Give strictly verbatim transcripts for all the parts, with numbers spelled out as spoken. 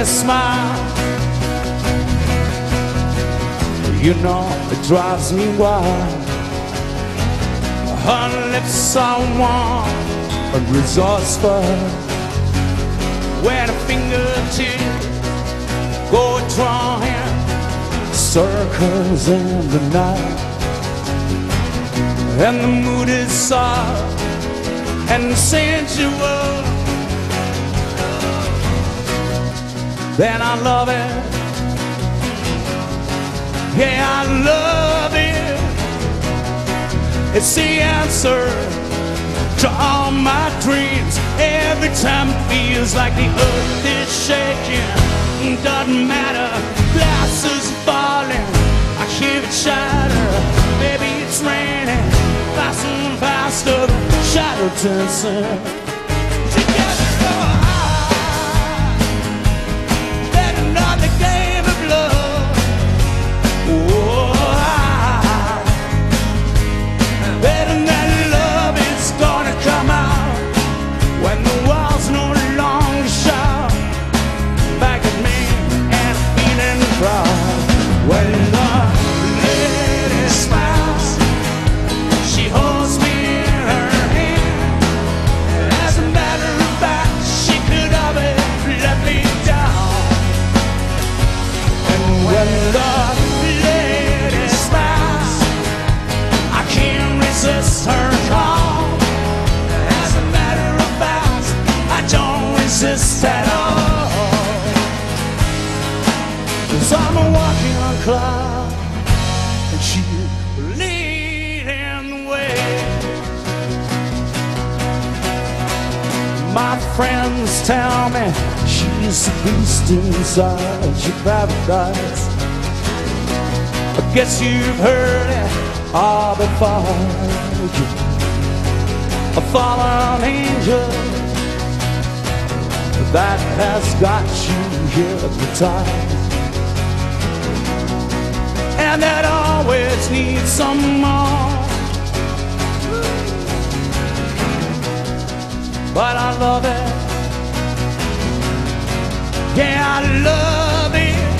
lady smile, you know it drives me wild. Her lips are warm and resourceful, when her fingertips go drawing circles in the night, and the mood is soft and sensual, then I love it. Yeah, I love it. It's the answer to all my dreams. Every time it feels like the earth is shaking, doesn't matter, glass is falling, I hear it shatter. Maybe it's raining, faster and faster, shadow dancing. At all, 'cause I'm a walking on cloud and she's leading the way. My friends tell me she's the beast inside your paradise. I guess you've heard it all before. A fallen angel that has got you hypnotized, and that always needs some more. But I love it. Yeah, I love it.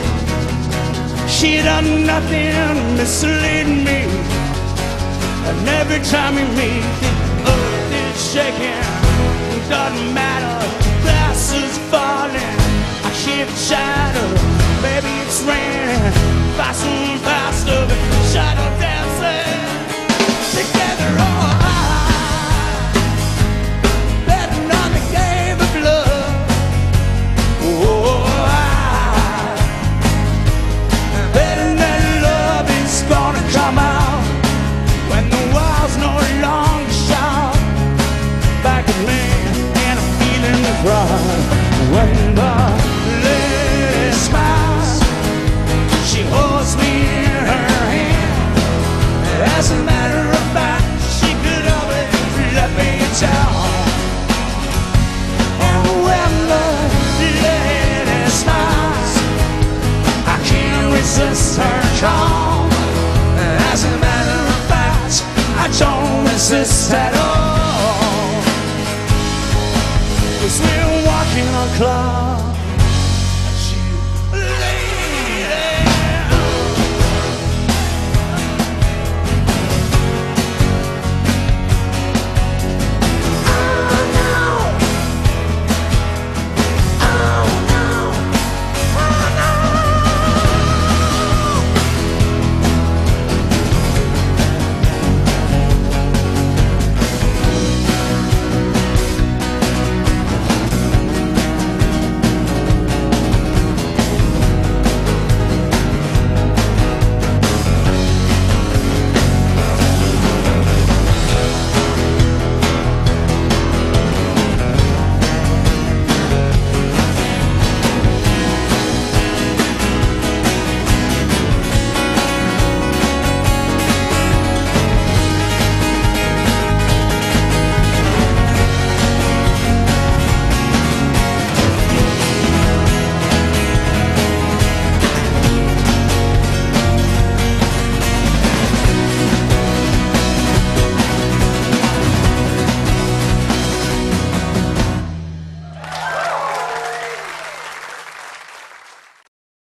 She done nothing mislead me, and every time we meet, the earth is shaking. It doesn't matter, glass is falling, I hear it shatter. Maybe it's raining, faster and faster, but shadow dancing together. Oh, I betting on the game of love. Oh, I betting that love is gonna come out when the walls no longer shout back at me, and I'm feeling the cry. When the lady smiles, she holds me in her hand. As a matter of fact, she could always let me down. And when the lady smiles, I can't resist her charm. As a matter of fact, I don't resist at all, 'cause we're walking on clouds.